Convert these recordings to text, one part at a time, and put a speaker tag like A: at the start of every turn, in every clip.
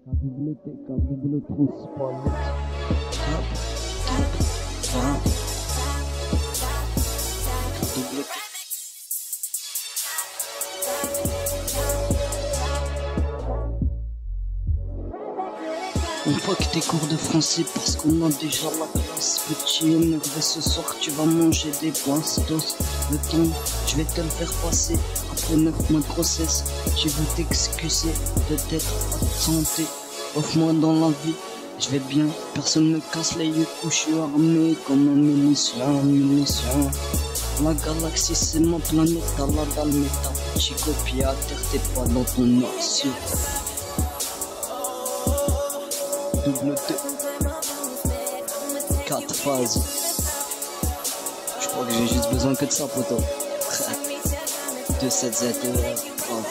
A: Double transport. Tap, tap, double. On voit que tes cours de français parce qu'on a déjà la classe. Petit énervé ce soir, tu vas manger des pastos. Le temps, je vais te le faire passer. Après 9 mois de grossesse, tu veux t'excuser de t'être absenté. Offre-moi dans la vie, je vais bien. Personne me casse les yeux, je suis armé comme un munition. La galaxie c'est ma planète, à la dalle, mais ta petite copie à terre, t'es pas dans ton assiette. Double 4 phases. Je crois que j'ai juste besoin que de ça, poto. 2 7 Z, bravo.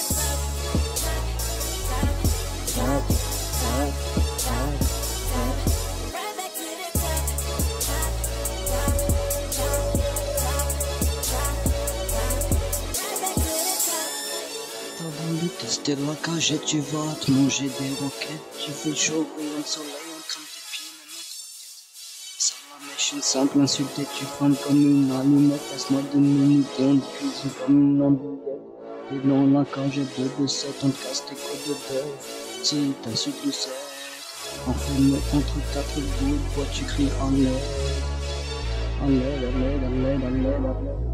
A: T'as voulu tester la cagette, tu vas te manger des roquettes. Tu fais chaud, rayon de soleil, on crame tes pieds, maintenant ça la mèche, une simple insultée, tu flames comme une allumette. Laisse-moi 2 minutes et on te cuisine comme une andouillette. T'es dans la cagette de 2-7, on te casse tes côtes de bœuf. Si t'insultes le cerf, enfermé entre 4 bouts de bois, tu cries à l'aide, à l'aide, à l'aide, à l'aide, à l'aide, à l'aide.